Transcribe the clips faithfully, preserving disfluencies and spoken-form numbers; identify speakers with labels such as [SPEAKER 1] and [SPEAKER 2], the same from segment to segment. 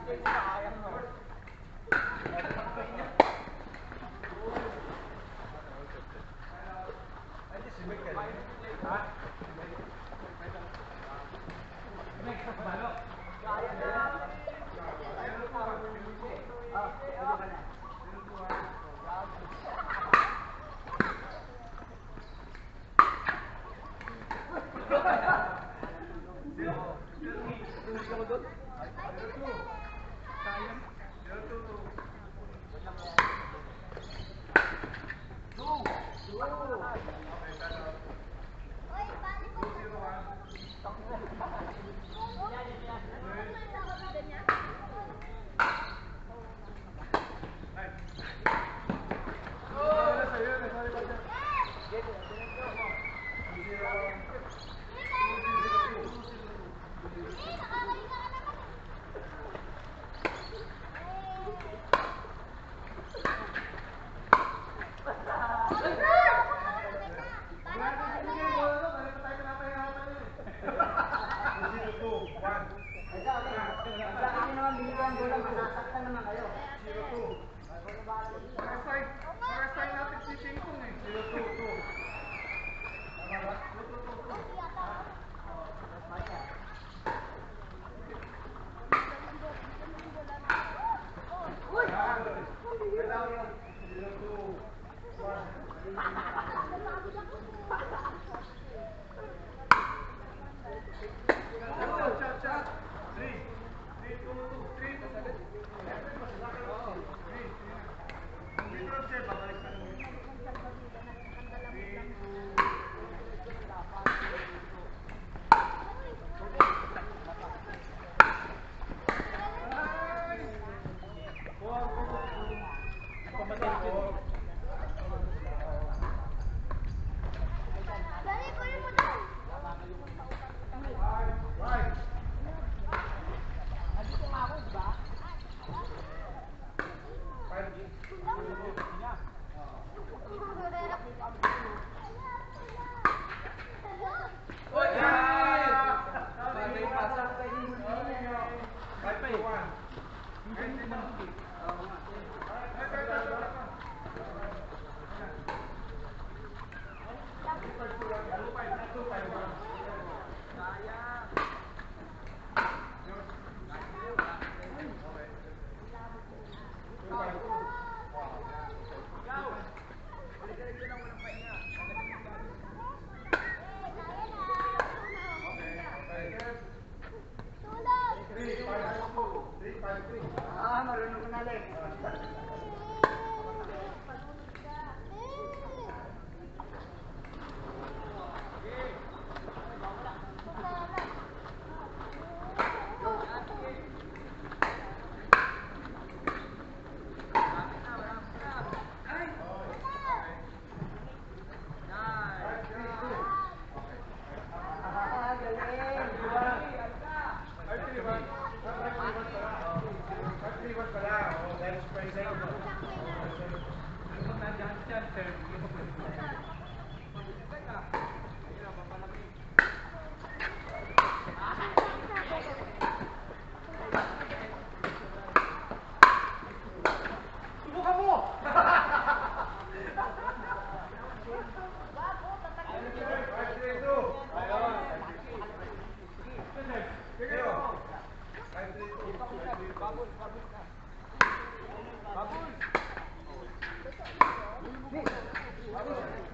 [SPEAKER 1] Baboy!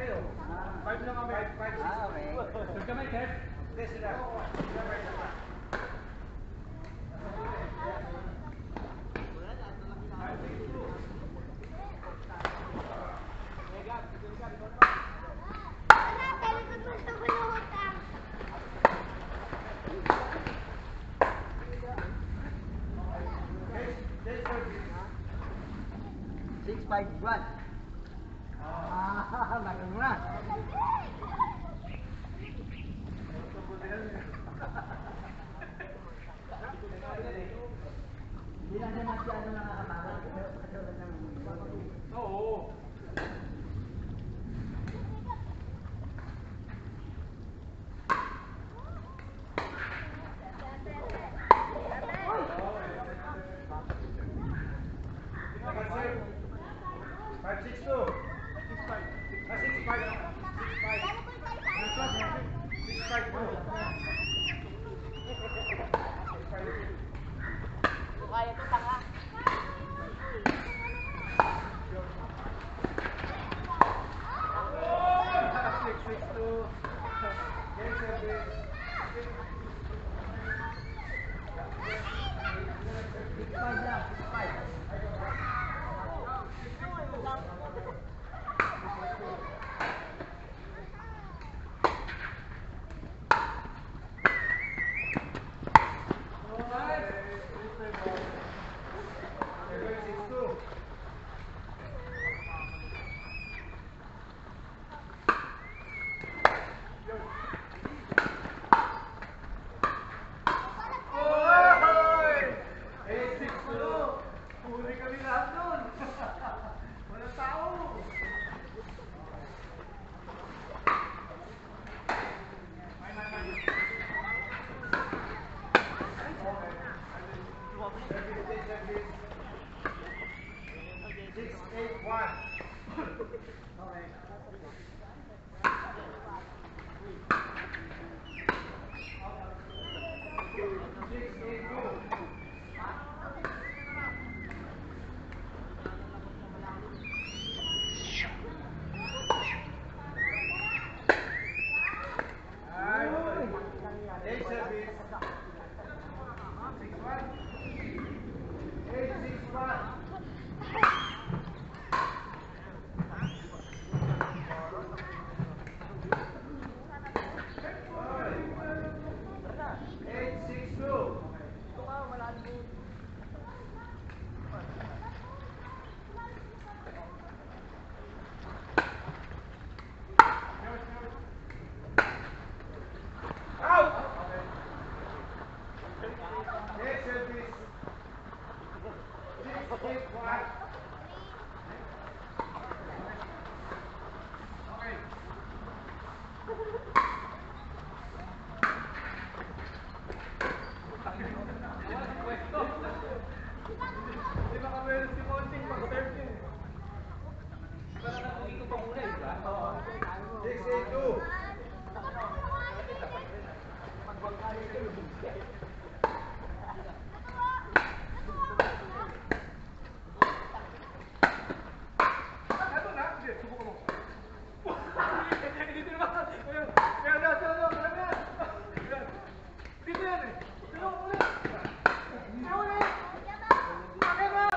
[SPEAKER 1] kayo. five lang kami. five, six.
[SPEAKER 2] Ah, okay.
[SPEAKER 1] Sir kami, Kev? Hindi, sila. Sila may sila.
[SPEAKER 2] six five one. Ah, lagang mo na. Hindi lang siya masyado nakakatawa.
[SPEAKER 1] Oo. five six two. six five. Ah, six five. six five. six five two.
[SPEAKER 3] Kaya ito tanga.
[SPEAKER 1] six six two. Game service.
[SPEAKER 2] six five lang, six five.
[SPEAKER 1] Di ba kami si Monching pag-serve yun? Para na kung ito pa muna eh, ba? six eight two. Ito na, sige, subukan mo. Dito naman. Kaya na, sila na, kaya na. Dito yan eh. Sino ulit? Sino ulit? Bakit ba?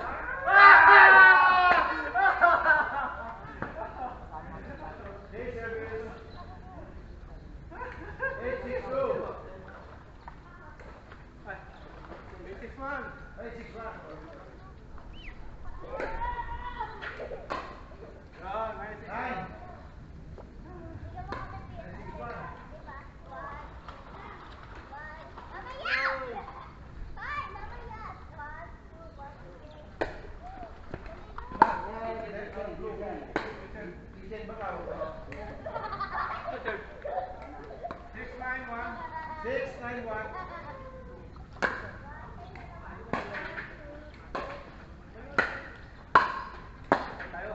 [SPEAKER 1] eight six two. eight six one. eight six one. Ah, nice. Nine. Six nine one. Six nine one. Tayo.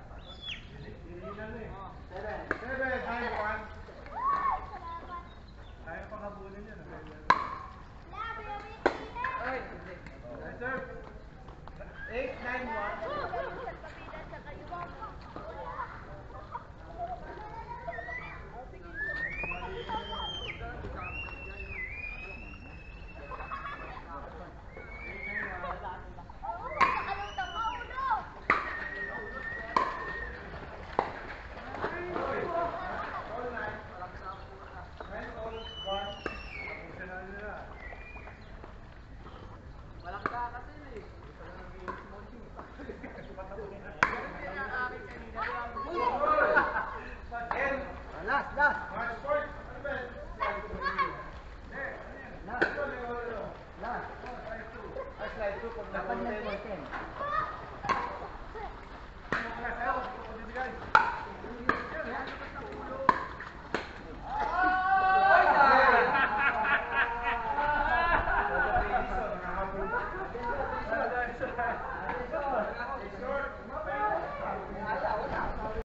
[SPEAKER 1] Seven. Seven nine one. Tayo panghabulin yan. Ay, sir. Eight nine one.
[SPEAKER 2] last, last.
[SPEAKER 1] March